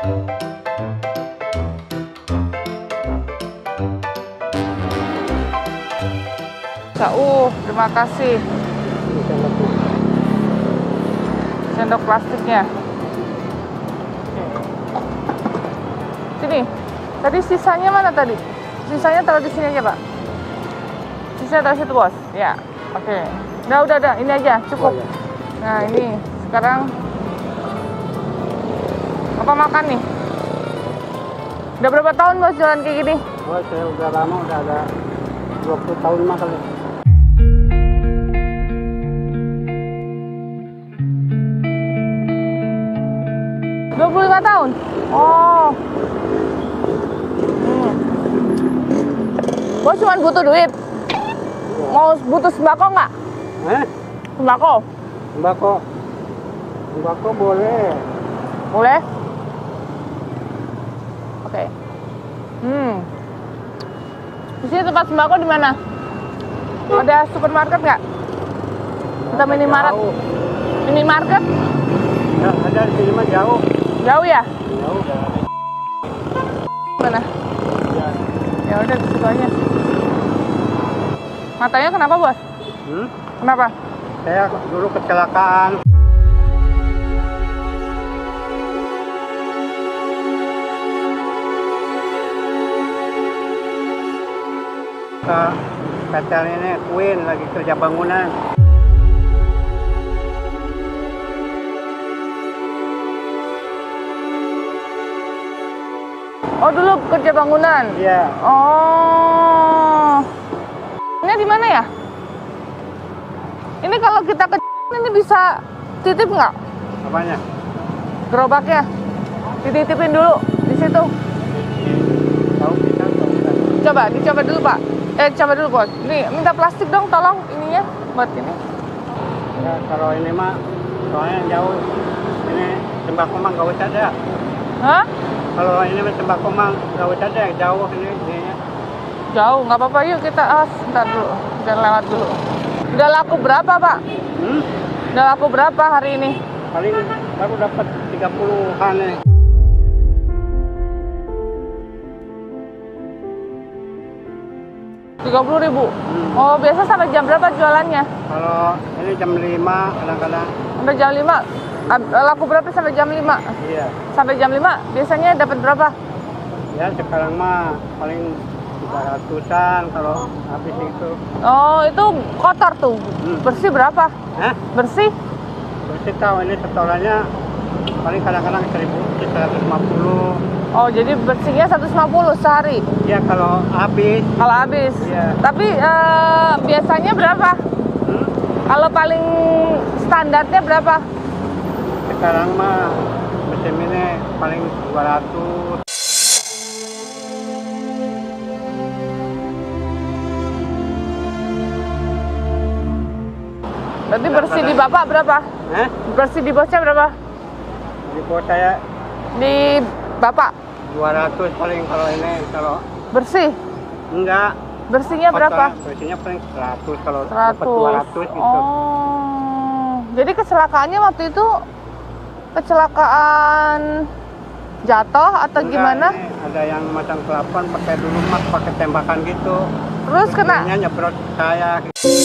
Terima kasih. Sendok plastiknya. Sini. Tadi sisanya mana tadi? Sisanya taruh di sini aja, Pak. Sisanya taruh situ, Bos. Ya. Oke. Udah. Ini aja, cukup. Nah, ini sekarang apa makan nih? Udah berapa tahun, Bos, jualan kayak gini? Oh, saya udah lama, udah ada 20 tahun mah kali. 25 tahun? Oh. Bos cuma butuh duit? Mau butuh sembako nggak? Sembako? Sembako boleh. Boleh? Oke. Di sini tempat sembako di mana? Ada supermarket nggak? Atau minimarket? Minimarket? Ya, ada di sini mah jauh. Jauh ya? Jauh. Mana? Ya udah di situ aja. Matanya kenapa, Bos? Kenapa? Saya dulu kecelakaan. Ke PT ini Queen lagi kerja bangunan. Oh, dulu kerja bangunan? Iya. Oh. Ini di mana ya? Ini kalau kita ke ini bisa titip nggak? Apanya? Gerobaknya. Dititipin dulu di situ. Tahu bisa. Dicoba dulu, Pak. Coba dulu, Bos. Nih, minta plastik dong, tolong ininya buat ini. Ya, kalau ini mah soalnya jauh. Ini sembako mah nggak usah ada. Hah? Kalau ini mah sembako mah nggak usah ada, jauh ini. Jauh, nggak apa-apa. Yuk kita sebentar dulu. Kita lewat dulu. Udah laku berapa, Pak? Udah laku berapa hari ini? Paling baru dapat 30-an nih. Rp30.000. Oh, biasa sampai jam berapa jualannya? Kalau ini jam 5 kadang-kadang. Sampai jam 5. Laku berapa sampai jam 5? Iya. Sampai jam 5 biasanya dapat berapa? Ya sekarang mah paling 300-an kalau habis itu. Oh, itu kotor tuh. Bersih berapa? Bersih? Bersih tahu ini setorannya paling kadang-kadang 1.150. Oh, jadi bersihnya 150 sehari? Ya kalau habis. Kalau habis? Iya. Tapi biasanya berapa? Kalau paling standarnya berapa? Sekarang mah musim ini paling 200. Berarti bersih di Bapak berapa? Bersih di Bosnya berapa? Di bos saya Di Bapak? 200 paling kalau ini, kalau Bersih? enggak. Bersihnya berapa? Bersihnya paling 100 kalau 100. dapat 200 gitu. Oh. Jadi kecelakaannya waktu itu kecelakaan jatuh atau Enggak, gimana? Ada yang masang pelapon pakai dulu pakai tembakan gitu. Terus kena? Ini nyebrot saya.